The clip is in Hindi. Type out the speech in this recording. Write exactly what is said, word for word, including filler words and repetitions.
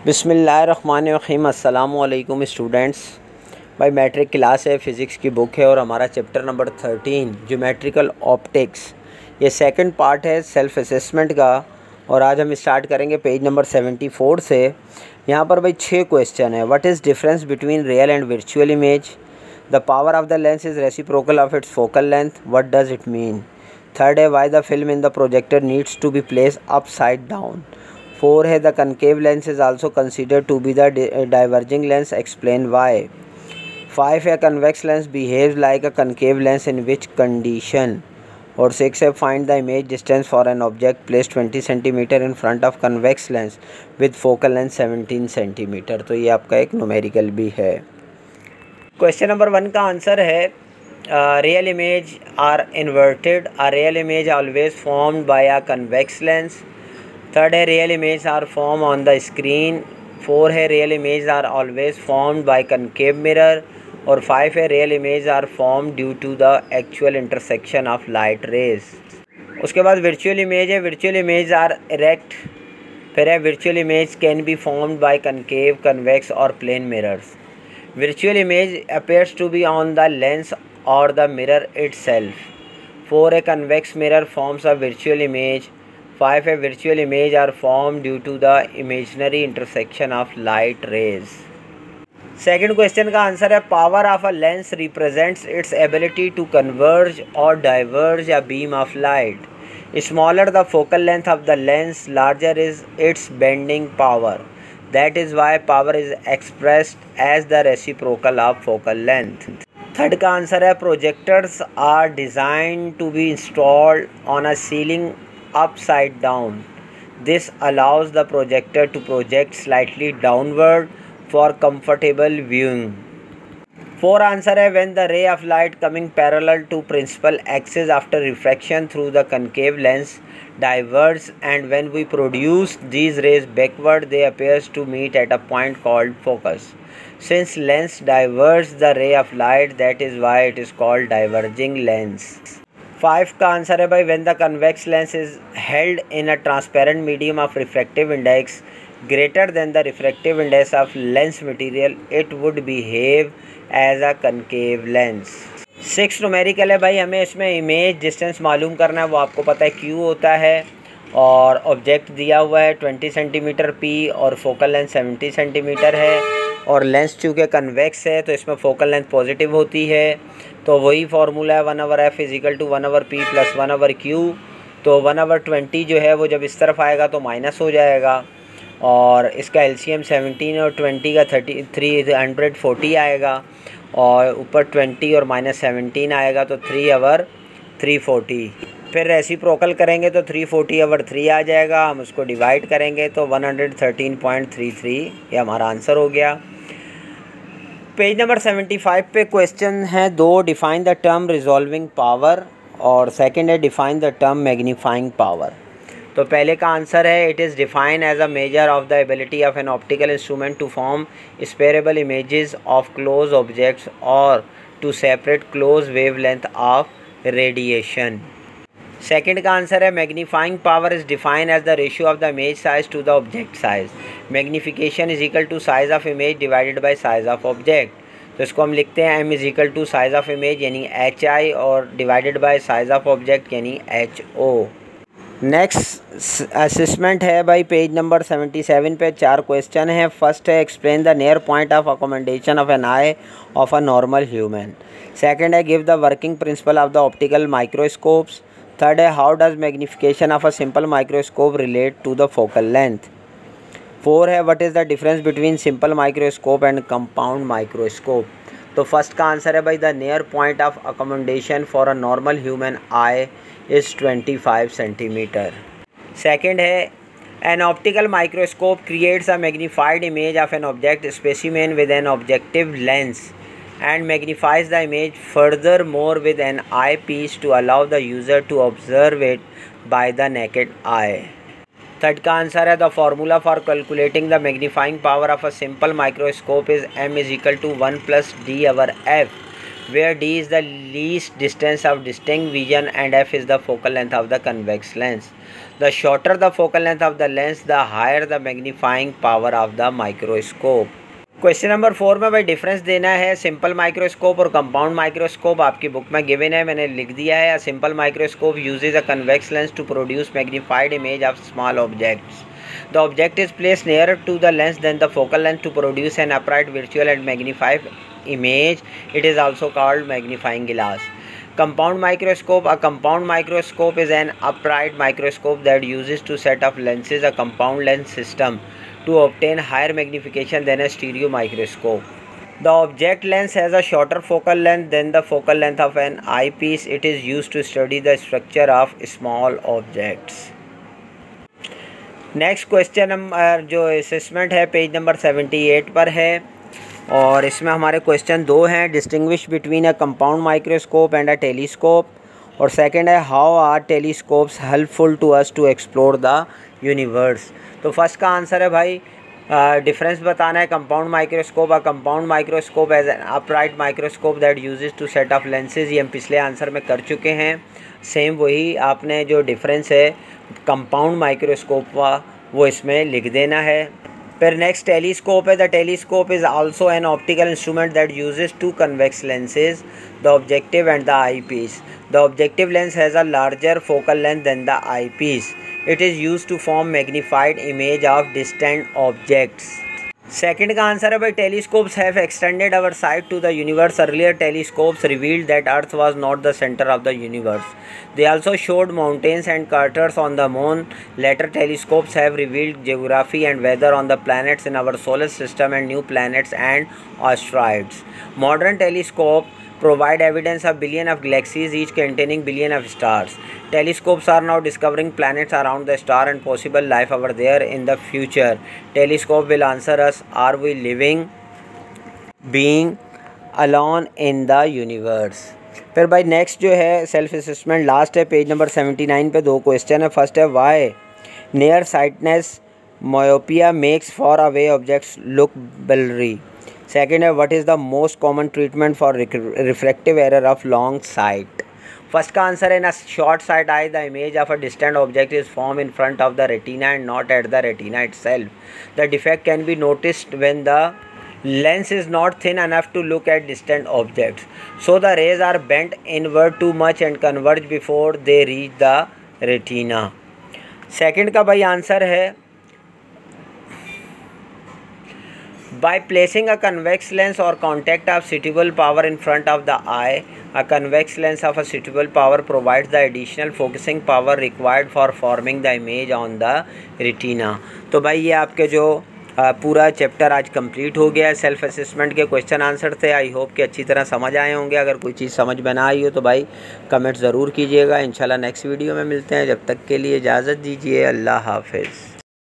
बिस्मिल्लाहिर्रहमानिर्रहीम। अस्सलामु अलैकुम स्टूडेंट्स। भाई मैट्रिक क्लास है, फ़िज़िक्स की बुक है और हमारा chapter number thirteen geometrical optics, ये सेकंड पार्ट है सेल्फ असेसमेंट का। और आज हम स्टार्ट करेंगे पेज नंबर सेवेंटी फोर से। यहाँ पर भाई छः क्वेश्चन है। What is difference between real and virtual image? The power of the lens is reciprocal of its focal length, what does it mean? Third है why the film in the projector needs to be place upside down. Four है the concave lens is also considered to be the diverging lens, explain why. Five है convex lens behaves like a concave lens in which condition. और सिक्स है find the image distance for an object place twenty centimetre in front of convex lens with focal length seventeen centimetre. तो ये आपका एक न्यूमेरिकल भी है। क्वेश्चन नंबर वन का आंसर है real image are inverted. A real image always formed by a convex lens. Third है real image are form on the screen. Four है real image are always formed by concave mirror. और फाइव है real image are form due to the actual intersection of light rays. उसके बाद वर्चुअल इमेज है, वर्चुअल इमेज आर इरेक्ट। फिर है virtual image can be formed by concave, convex और plane mirrors. Virtual image appears to be on the lens or the mirror itself. four a convex mirror forms a virtual image. five a virtual image are formed due to the imaginary intersection of light rays. Second question का आंसर है power of a lens represents its ability to converge और diverge a beam of light. Smaller the focal length of the lens, larger is its bending power. That is why power is expressed as the reciprocal of focal length. Third का आंसर है projectors are designed to be installed on a ceiling upside down. This allows the projector to project slightly downward for comfortable viewing. Four answer है when the ray of light coming parallel to principal axis after refraction through the concave lens diverges, and when we produce these rays backward they appears to meet at a point called focus. Since lens diverges the ray of light, that is why it is called diverging lens. Five का आंसर है भाई when the convex lens is held in a transparent medium of refractive index greater than the refractive index of lens material it would behave as a concave lens. Six numerical है भाई, हमें इसमें इमेज डिस्टेंस मालूम करना है, वो आपको पता है क्यू होता है और ऑब्जेक्ट दिया हुआ है ट्वेंटी सेंटीमीटर पी और फोकल लेंथ सेवेंटी सेंटीमीटर है. और लेंस चूँकि कन्वेक्स है तो इसमें फोकल लेंथ पॉजिटिव होती है, तो वही फार्मूला है one over F equal to one over P plus one over Q. तो वन आवर ट्वेंटी जो है वो जब इस तरफ आएगा तो माइनस हो जाएगा, और इसका एलसीएम सेवनटीन और ट्वेंटी का थर्टी थ्री हंड्रेड फोर्टी आएगा, और ऊपर ट्वेंटी और माइनस सेवनटीन आएगा तो थ्री आवर थ्री फोर्टी. फिर रेसिप्रोकल करेंगे तो थ्री फोर्टी आवर थ्री आ जाएगा, हम उसको डिवाइड करेंगे तो one hundred thirteen point three three, ये हमारा आंसर हो गया. पेज नंबर सेवेंटी फाइव पे क्वेश्चन है दो, define the term resolving power और सेकंड है define the term magnifying power. तो पहले का आंसर है it is define as a measure of the ability of an optical instrument to form separable images of close objects और to separate close wavelength of radiation. Second का आंसर है magnifying power is define as the ratio of the image size to the object size. Magnification is equal to size of image divided by size of object. तो इसको हम लिखते हैं M is equal to size of image यानी एच आई और divided by size of object यानी एच ओ. नेक्स्ट असेसमेंट है भाई पेज नंबर सेवेंटी सेवन पे चार क्वेश्चन है. फर्स्ट है explain the near point of accommodation of an eye of a normal human. Second है give the working principle of the optical microscopes. Third है how does magnification of a simple microscope relate to the focal length. Four है what is the difference between simple microscope and compound microscope. तो फर्स्ट का आंसर है भाई the near point of accommodation for a normal human eye is twenty five centimetre. Second है an optical microscope creates a magnified image of an object specimen with an objective lens and magnifies the image furthermore with an eyepiece to allow the user to observe it by the naked eye. Third का आंसर है the formula for calculating the magnifying power of a simple microscope is M is equal to one plus D over F, where D is the least distance of distinct vision and F is the focal length of the convex lens. The shorter the focal length of the lens the higher the magnifying power of the microscope. Question number four में भाई डिफरेंस देना है सिंपल माइक्रोस्कोप और कंपाउंड माइक्रोस्कोप। आपकी बुक में गिवन है, मैंने लिख दिया है। Simple microscope uses a convex lens to produce magnified image of small objects. The object is placed nearer to the lens than the focal length to produce an upright, virtual and magnified image. It is also called magnifying glass. Compound microscope. A compound microscope is an upright microscope that uses to set up lenses, a compound lens system, to obtain higher magnification than a stereo microscope. The object lens has a shorter focal length than the focal length of an eyepiece. It is used to study the structure of small objects. Next question number जो असेसमेंट है पेज नंबर सेवेंटी एट पर है और इसमें हमारे क्वेश्चन दो हैं। Distinguish between a compound microscope and a telescope, और सेकंड है how are telescopes helpful to us to explore the universe. तो फर्स्ट का आंसर है भाई डिफरेंस uh, बताना है। Compound microscope a compound microscope as an upright microscope that uses two set of lenses. ये हम पिछले आंसर में कर चुके हैं। सेम वही आपने जो डिफरेंस है कंपाउंड माइक्रोस्कोप का वो इसमें लिख देना है। फिर नेक्स्ट टेलीस्कोप है। The telescope is also an optical instrument that uses two convex lenses, the objective and the eyepiece. The objective lens has a larger focal length than the eyepiece. It is use to form magnified image of distant objects. Second का आंसर है भाई telescopes have extended our sight to the universe. Earlier telescopes revealed that earth was not the centre of the universe. They also showed mountains and craters on the moon. Later telescopes have revealed geography and weather on the planets in our solar system and new planets and asteroids. Modern telescope provide evidence of billion of galaxies, each containing billion of stars. Telescopes are now discovering planets around the star and possible life over there in the future. Telescope will answer us, are we living being alone in the universe? फिर भाई नेक्स्ट जो है सेल्फ असेसमेंट लास्ट है पेज नंबर सेवेंटी नाइन पे दो क्वेश्चन है। फर्स्ट है why near sightedness myopia makes far away objects look blurry. Second है what is the most common treatment for refractive error of long sight. First का आंसर है in a short sight eye the image of a distant object is form in front of the retina and not at the retina itself. The defect can be noticed when the lens is not thin enough to look at distant objects, so the rays are bent inward too much and converge before they reach the retina. Second का भाई आंसर है by placing a convex lens or contact of suitable power in front of the eye. A convex lens of a suitable power provides the additional focusing power required for forming the image on the retina. तो भाई ये आपके जो पूरा चैप्टर आज कंप्लीट हो गया है। सेल्फ असेसमेंट के क्वेश्चन आंसर थे। आई होप कि अच्छी तरह समझ आए होंगे। अगर कोई चीज़ समझ में ना आई हो तो भाई कमेंट ज़रूर कीजिएगा। इंशाल्लाह नेक्स्ट वीडियो में मिलते हैं। जब तक के लिए इजाज़त दीजिए। अल्लाह हाफिज़।